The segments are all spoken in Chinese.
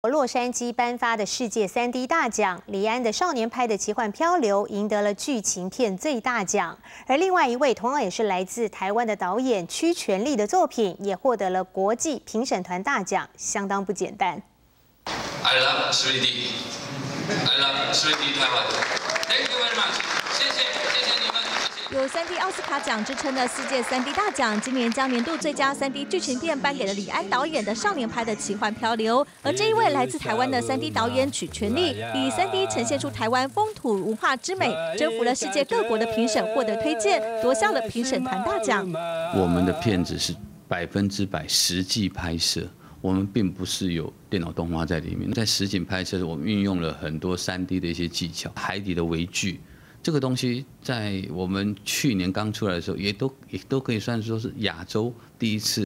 洛杉矶颁发的世界3D 大奖，李安的《少年派的奇幻漂流》赢得了剧情片最大奖，而另外一位同样也是来自台湾的导演屈全力的作品，也获得了国际评审团大奖，相当不简单。 I love 3D. I love 3D Taiwan. Thank you very much. 谢谢你们。 有3D 奥斯卡奖之称的世界3D 大奖，今年将年度最佳3D 剧情片颁给了李安导演的《少年派的奇幻漂流》，而这一位来自台湾的3D 导演曲全力，以3D 呈现出台湾风土文化之美，征服了世界各国的评审，获得推荐，夺下了评审团大奖。 我们的片子是100%实际拍摄。 我们并不是有电脑动画在里面，在实景拍摄，我们运用了很多3D 的一些技巧，海底的微距，这个东西在我们去年刚出来的时候，也都可以算说是亚洲第一次。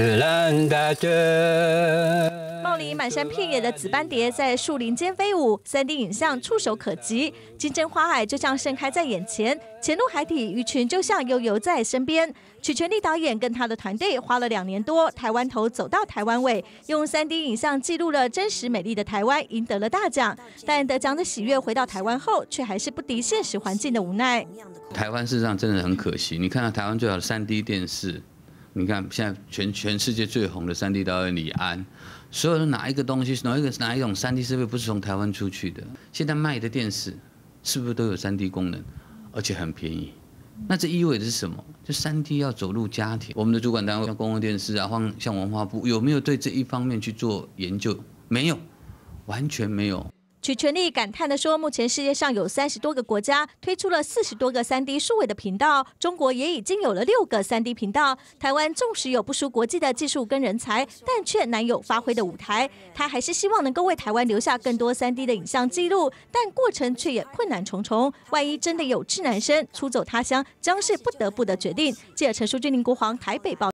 茂林满山遍野的紫斑蝶在树林间飞舞，3D 影像触手可及，金针花海就这样盛开在眼前，潜入海底，鱼群就像悠游在身边。曲全力导演跟他的团队花了2年多，台湾头走到台湾尾，用3D 影像记录了真实美丽的台湾，赢得了大奖。但得奖的喜悦回到台湾后，却还是不敌现实环境的无奈。台湾事实上真的很可惜，你看到台湾最好的3D 电视。 你看，现在全世界最红的3D 导演李安，所有的哪一个东西，哪一种3D 设备不是从台湾出去的？现在卖的电视是不是都有3D 功能，而且很便宜？那这意味着是什么？就3D 要走入家庭。我们的主管单位像公共电视啊，像文化部有没有对这一方面去做研究？没有，完全没有。 曲全力感叹地说：“目前世界上有30多个国家推出了40多个3D 数位的频道，中国也已经有了6个3D 频道。台湾纵使有不输国际的技术跟人才，但却难有发挥的舞台。他还是希望能够为台湾留下更多3D 的影像记录，但过程却也困难重重。万一真的有志男生出走他乡，将是不得不的决定。”记者陈淑君、林国煌台北报。